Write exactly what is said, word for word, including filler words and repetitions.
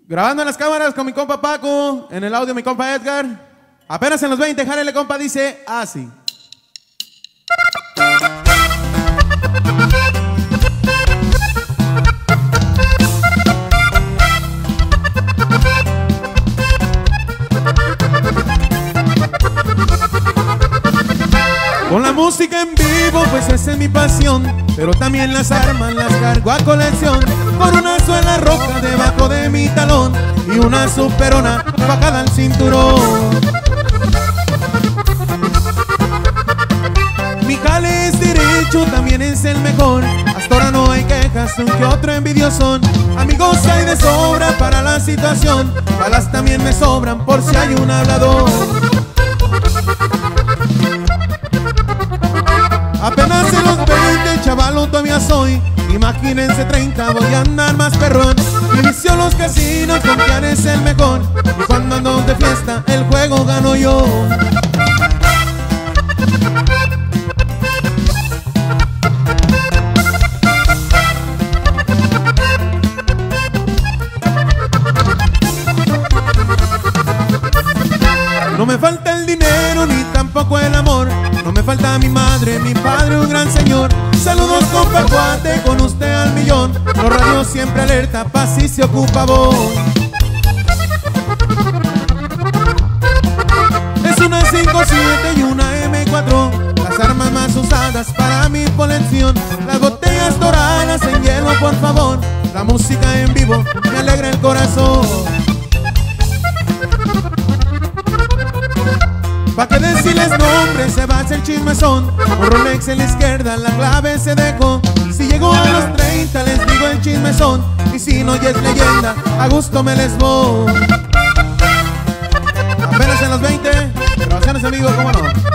Grabando en las cámaras con mi compa Paco, en el audio mi compa Edgar. Apenas en los veinte, jálele compa, dice así. Con la música en vivo, pues esa es mi pasión, pero también las armas las cargo a colección. Con una suela roja debajo de mi talón y una superona bajada al cinturón. Mi jale es derecho, también es el mejor. Hasta ahora no hay quejas, un que otro envidiosón. Amigos hay de sobra para la situación, balas también me sobran por si hay un hablador. Apenas en los veinte, chavalo todavía soy. Imagínense treinta, voy a andar más perrón. Inicio los casinos, con quién es el mejor. Y cuando ando de fiesta, el juego gano yo. No me falta el dinero ni tampoco el amor. No me falta mi madre, mi padre, un gran señor. Saludos compa Cuate, con usted al millón. Los radios siempre alerta, pa' si se ocupa voz. Es una cinco siete y una eme cuatro, las armas más usadas para mi colección. Las botellas doradas en hielo, por favor. La música en vivo me alegra el corazón. Pa' que decirles nombres se va a hacer chismezón. Un Rolex en la izquierda, la clave se dejó. Si llego a los treinta les digo el chismezón. Y si no ya es leyenda, a gusto me les voy. Apenas en los veinte, grabaciones amigos, cómo no.